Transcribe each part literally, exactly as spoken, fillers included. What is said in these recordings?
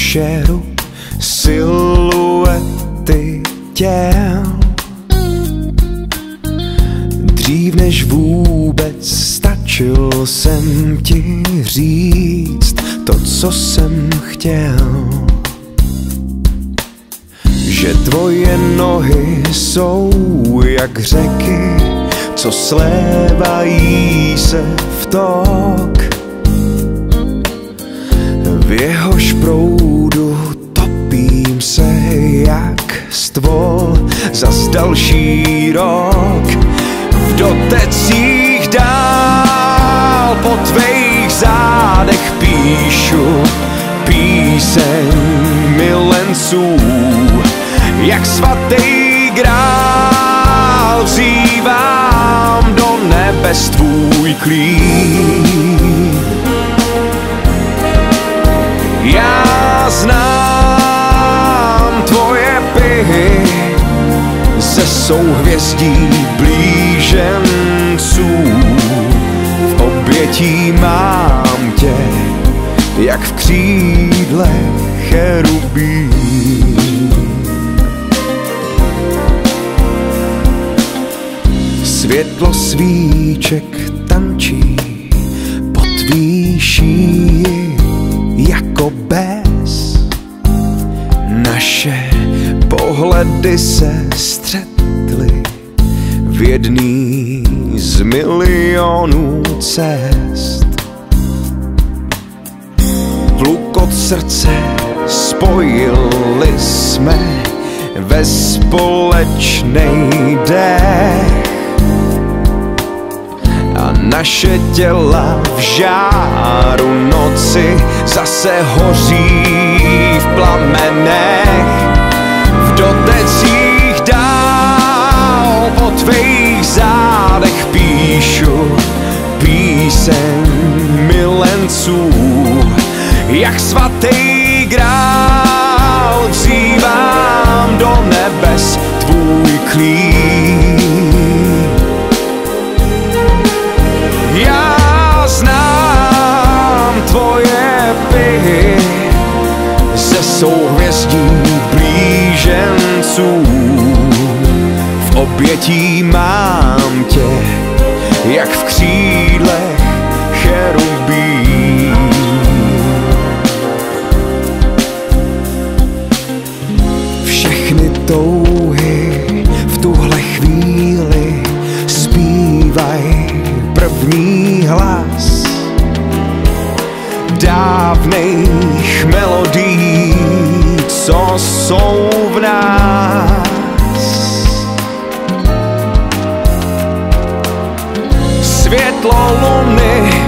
šeru siluety těl. Dřív než vůbec stačil jsem ti říct to, co jsem chtěl. Že tvoje nohy jsou jak řeky, co slévají se v tok. V jehož proudu topím se jak stvor zas další rok. V dotecích dál po tvých zádech píšu píseň milenců. Jak svatý grál vzývám do nebes tvůj klín. Já znám tvoje pihy ze souhvězdí blíženců. V obětí mám tě, jak v křídle cherubí. Světlo svíček tančí pod tvý šíji jako bez. Naše pohledy se střetly v jedný z milionů cest. Tlukot srdce spojili jsme ve společnej dech. A naše těla v žáru noci zase hoří v plamenech. V dotecích dál po tvých zádech píšu píseň milenců. Jak svatý grál vzývám do nebes tvůj klín. Já znám tvoje pihy ze souhvězdí blíženců. V obětí mám tě, jak v křídlech cherubí. Všechny touhy v tuhle chvíli zpívaj první hlas dávných melodií, co jsou v nás. Světlo luny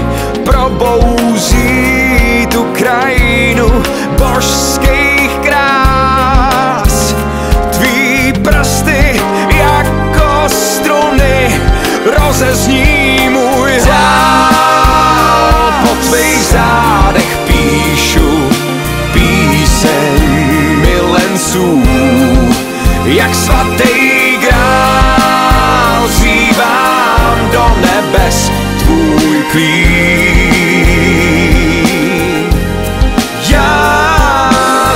probouzí tu krajinu božských krás. Tvý prsty jako struny rozezní můj řád. Po tvých zádech píšu píseň milenců. Jak svatý grál vzývám do nebes tvůj klín. Já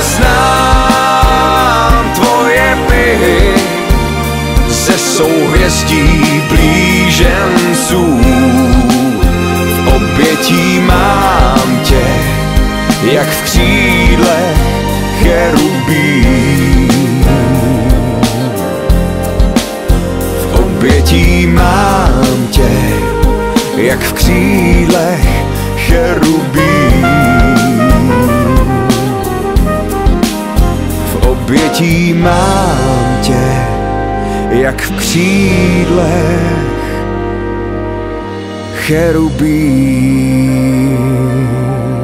znám tvoje pihy ze souhvězdí blíženců. V obětí mám tě, jak v křídlech cherubí. V obětí mám tě, jak v křídlech cherubí. V obětí mám tě, jak v křídlech cherubí.